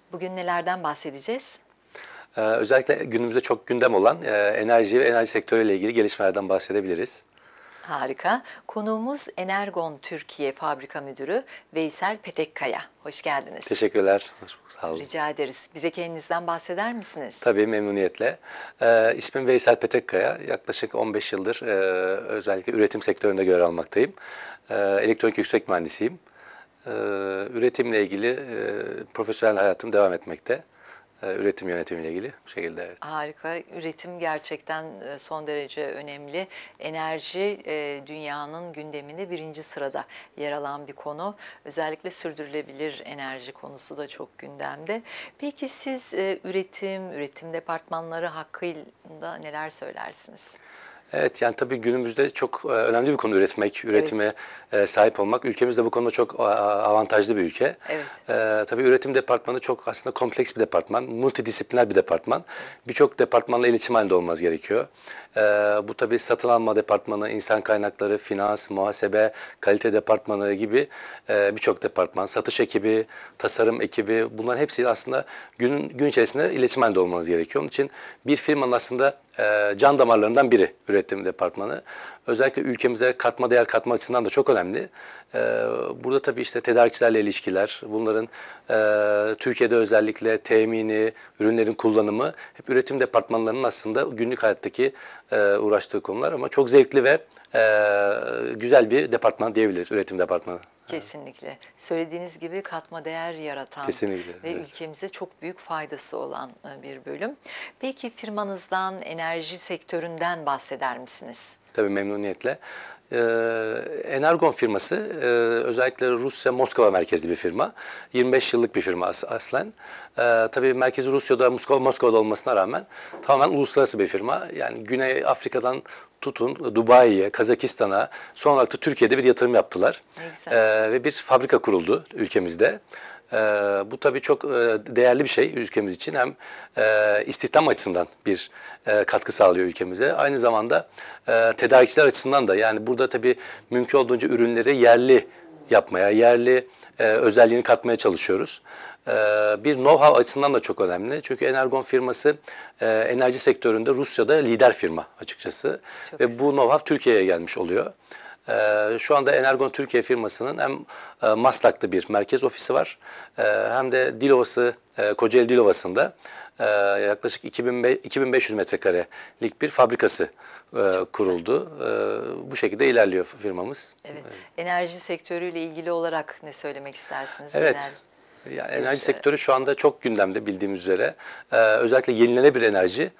Bugün nelerden bahsedeceğiz? Özellikle günümüzde çok gündem olan enerji ve enerji sektörüyle ilgili gelişmelerden bahsedebiliriz. Harika. Konuğumuz Energon Türkiye Fabrika Müdürü Veysel Petekkaya. Hoş geldiniz. Teşekkürler. Hoş bulduk, sağ olun. Rica ederiz. Bize kendinizden bahseder misiniz? Tabii memnuniyetle. İsmim Veysel Petekkaya. Yaklaşık 15 yıldır özellikle üretim sektöründe görev almaktayım. Elektronik yüksek mühendisiyim. Üretimle ilgili profesyonel hayatım devam etmekte. Üretim yönetimiyle ilgili bu şekilde, evet. Harika. Üretim gerçekten son derece önemli. Enerji dünyanın gündeminde birinci sırada yer alan bir konu. Özellikle sürdürülebilir enerji konusu da çok gündemde. Peki siz üretim departmanları hakkında neler söylersiniz? Evet, yani tabii günümüzde çok önemli bir konu üretmek, üretime sahip olmak. Ülkemiz de bu konuda çok avantajlı bir ülke. Evet. Tabii üretim departmanı çok aslında kompleks bir departman, multidisipliner bir departman. Birçok departmanla iletişim halinde olmamız gerekiyor. Bu tabii satın alma departmanı, insan kaynakları, finans, muhasebe, kalite departmanı gibi birçok departman, satış ekibi, tasarım ekibi, bunların hepsi aslında gün içerisinde iletişim halinde olmanız gerekiyor. Onun için bir firmanın aslında can damarlarından biri üretim departmanı. Özellikle ülkemize katma değer katma açısından da çok önemli. Burada tabii işte tedarikçilerle ilişkiler, bunların Türkiye'de özellikle temini, ürünlerin kullanımı hep üretim departmanlarının aslında günlük hayattaki uğraştığı konular ama çok zevkli ve güzel bir departman diyebiliriz, üretim departmanı. Kesinlikle. Söylediğiniz gibi katma değer yaratan Kesinlikle, ve evet. ülkemize çok büyük faydası olan bir bölüm. Peki firmanızdan, enerji sektöründen bahseder misiniz? Tabii memnuniyetle. Ee, Energon firması özellikle Rusya Moskova merkezli bir firma. 25 yıllık bir firma aslen. Tabii merkezi Rusya'da, Moskova'da olmasına rağmen tamamen uluslararası bir firma. Yani Güney Afrika'dan tutun Dubai'ye, Kazakistan'a, son olarak da Türkiye'de bir yatırım yaptılar. Ne güzel. Ve bir fabrika kuruldu ülkemizde. Bu tabii çok değerli bir şey ülkemiz için. Hem istihdam açısından bir katkı sağlıyor ülkemize. Aynı zamanda tedarikçiler açısından da, yani burada tabii mümkün olduğunca ürünleri yerli yapmaya, yerli özelliğini katmaya çalışıyoruz. Bir know-how açısından da çok önemli. Çünkü Energon firması enerji sektöründe Rusya'da lider firma açıkçası. Çok Ve güzel. bu know-how Türkiye'ye gelmiş oluyor. Şu anda Energon Türkiye firmasının hem Maslak'ta bir merkez ofisi var, hem de Dilovası, Kocaeli Dilovası'nda yaklaşık 2500 metrekarelik bir fabrikası kuruldu. Bu şekilde ilerliyor firmamız. Evet. Enerji sektörüyle ilgili olarak ne söylemek istersiniz? Evet. Genel Yani bir enerji sektörü şu anda çok gündemde bildiğimiz üzere. Özellikle yenilenebilir enerji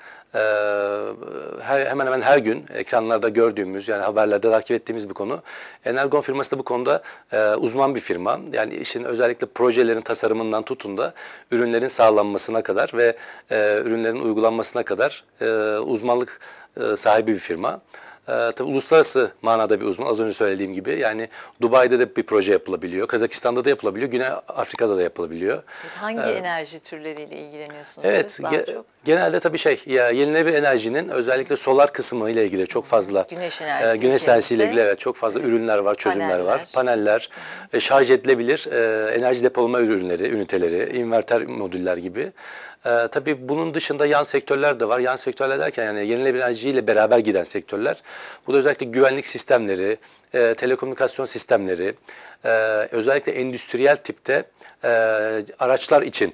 hemen hemen her gün ekranlarda gördüğümüz, yani haberlerde takip ettiğimiz bir konu. Energon firması da bu konuda uzman bir firma. Yani işin özellikle projelerin tasarımından tutun da ürünlerin sağlanmasına kadar ve ürünlerin uygulanmasına kadar uzmanlık sahibi bir firma. Tabii uluslararası manada bir uzman, az önce söylediğim gibi. Yani Dubai'de de bir proje yapılabiliyor, Kazakistan'da da yapılabiliyor, Güney Afrika'da da yapılabiliyor. hangi enerji türleriyle ilgileniyorsunuz Evet, siz daha çok? genelde tabii yenilenebilir enerjinin özellikle solar kısmı ile ilgili çok fazla Güneş enerjisi güneş enerjisiyle ilgili, ülkemizde. evet, çok fazla ürünler var, çözümler var. Paneller. Paneller, şarj edilebilir enerji depolama ürünleri, üniteleri, inverter modüller gibi. Tabii bunun dışında yan sektörler de var. Yan sektörler derken yani yenilenebilir enerjiyle beraber giden sektörler. Bu da özellikle güvenlik sistemleri, telekomünikasyon sistemleri, özellikle endüstriyel tipte araçlar için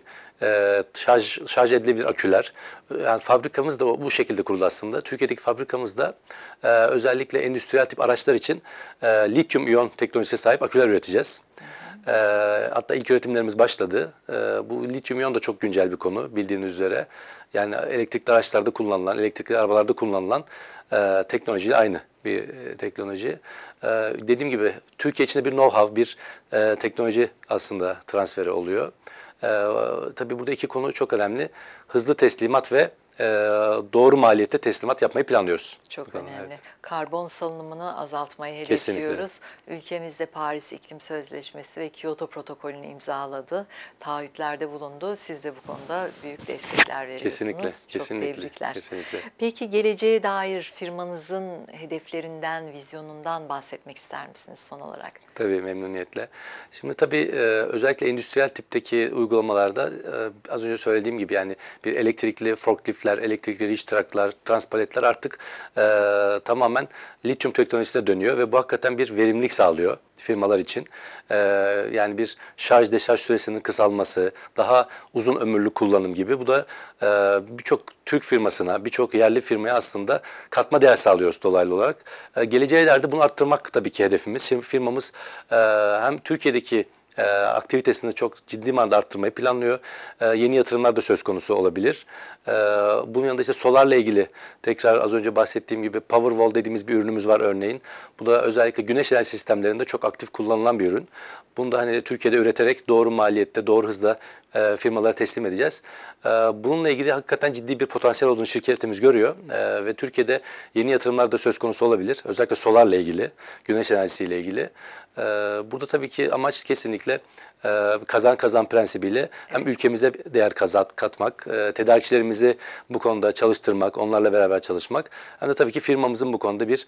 şarj edilebilir aküler. Yani fabrikamız da bu şekilde kuruldu aslında. Türkiye'deki fabrikamız da özellikle endüstriyel tip araçlar için lityum iyon teknolojisine sahip aküler üreteceğiz. Hatta ilk üretimlerimiz başladı. Bu lityum iyon da çok güncel bir konu bildiğiniz üzere. Yani elektrikli araçlarda kullanılan, elektrikli arabalarda kullanılan teknolojiyle aynı bir teknoloji. Dediğim gibi Türkiye içinde bir know-how, bir teknoloji aslında transferi oluyor. Tabii burada iki konu çok önemli. Hızlı teslimat ve doğru maliyette teslimat yapmayı planlıyoruz. Çok Bakalım, önemli. evet. Karbon salınımını azaltmayı Kesinlikle. hedefliyoruz. Ülkemizde Paris İklim Sözleşmesi ve Kyoto Protokolü'nü imzaladı. Taahhütlerde bulundu. Siz de bu konuda büyük destekler veriyorsunuz. Kesinlikle, Çok kesinlikle, tebrikler. kesinlikle. Peki geleceğe dair firmanızın hedeflerinden, vizyonundan bahsetmek ister misiniz son olarak? Tabii, memnuniyetle. Şimdi tabii özellikle endüstriyel tipteki uygulamalarda az önce söylediğim gibi yani bir elektrikli forkliftler, elektrikli reach trucklar, transpaletler artık tamamen lityum teknolojisine dönüyor ve bu hakikaten bir verimlilik sağlıyor firmalar için. Yani bir şarj deşarj süresinin kısalması, daha uzun ömürlü kullanım gibi. Bu da birçok Türk firmasına, birçok yerli firmaya aslında katma değer sağlıyoruz dolaylı olarak. Geleceğe ileride bunu arttırmak tabii ki hedefimiz. Şimdi firmamız hem Türkiye'deki aktivitesini çok ciddi manada arttırmayı planlıyor. Yeni yatırımlar da söz konusu olabilir. Bunun yanında işte solarla ilgili tekrar az önce bahsettiğim gibi Powerwall dediğimiz bir ürünümüz var örneğin. Bu da özellikle güneş enerji sistemlerinde çok aktif kullanılan bir ürün. Bunu da hani Türkiye'de üreterek doğru maliyette, doğru hızda firmalara teslim edeceğiz. Bununla ilgili hakikaten ciddi bir potansiyel olduğunu şirketimiz görüyor. Ve Türkiye'de yeni yatırımlar da söz konusu olabilir. Özellikle solarla ilgili, güneş enerjisiyle ilgili. Burada tabii ki amaç kesinlikle kazan kazan prensibiyle hem ülkemize değer katmak, tedarikçilerimizi bu konuda çalıştırmak, onlarla beraber çalışmak hem de tabii ki firmamızın bu konuda bir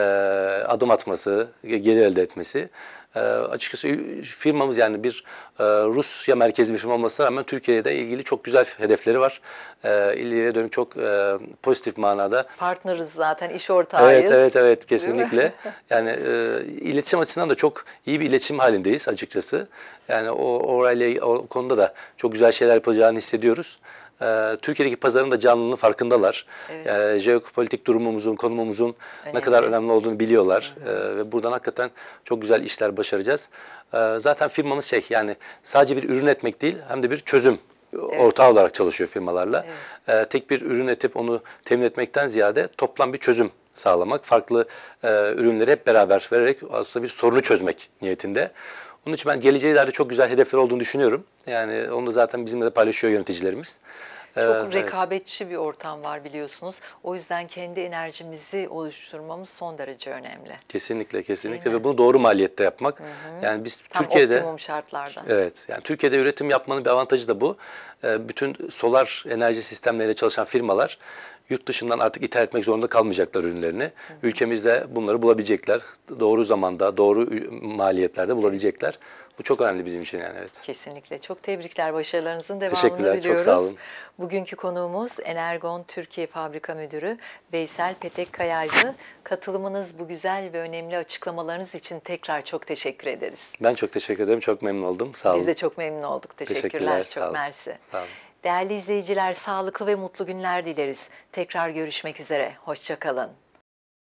adım atması, gelir elde etmesi. Açıkçası firmamız yani bir Rusya merkezli bir firma olmasına rağmen Türkiye'de ilgili çok güzel hedefleri var. İleriye dönük çok pozitif manada. Partneriz zaten, iş ortağıyız. Evet kesinlikle. Yani iletişim açısından da çok iyi bir iletişim halindeyiz açıkçası. Yani orayla o konuda da çok güzel şeyler yapacağını hissediyoruz. Türkiye'deki pazarın da canlılığının farkındalar. Evet. Jeopolitik durumumuzun, konumumuzun ne kadar önemli olduğunu biliyorlar. Ve buradan hakikaten çok güzel işler başaracağız. Zaten firmamız yani sadece bir ürün etmek değil hem de bir çözüm ortağı olarak çalışıyor firmalarla. Tek bir ürün etip onu temin etmekten ziyade toplam bir çözüm sağlamak, farklı ürünleri hep beraber vererek aslında bir sorunu çözmek niyetinde. Onun için ben geleceğe dair çok güzel hedefler olduğunu düşünüyorum. Yani onu da zaten bizimle de paylaşıyor yöneticilerimiz. Çok rekabetçi bir ortam var biliyorsunuz. O yüzden kendi enerjimizi oluşturmamız son derece önemli. Kesinlikle ve bunu doğru maliyette yapmak. Yani biz Tam Türkiye'de optimum şartlarda. evet yani Türkiye'de üretim yapmanın bir avantajı da bu. Bütün solar enerji sistemleriyle çalışan firmalar yurt dışından artık ithal etmek zorunda kalmayacaklar ürünlerini. Ülkemizde bunları bulabilecekler. Doğru zamanda, doğru maliyetlerde bulabilecekler. Bu çok önemli bizim için yani evet. Kesinlikle. Çok tebrikler. Başarılarınızın devamını Teşekkürler, diliyoruz. çok sağ olun. Bugünkü konuğumuz Energon Türkiye Fabrika Müdürü Veysel Petekkaya'ydı. Katılımınız, bu güzel ve önemli açıklamalarınız için tekrar çok teşekkür ederiz. Ben çok teşekkür ederim. Çok memnun oldum. Sağ olun. Biz de çok memnun olduk. Teşekkürler. Sağ Çok olun. mersi. Sağ olun. Değerli izleyiciler, sağlıklı ve mutlu günler dileriz. Tekrar görüşmek üzere. Hoşça kalın.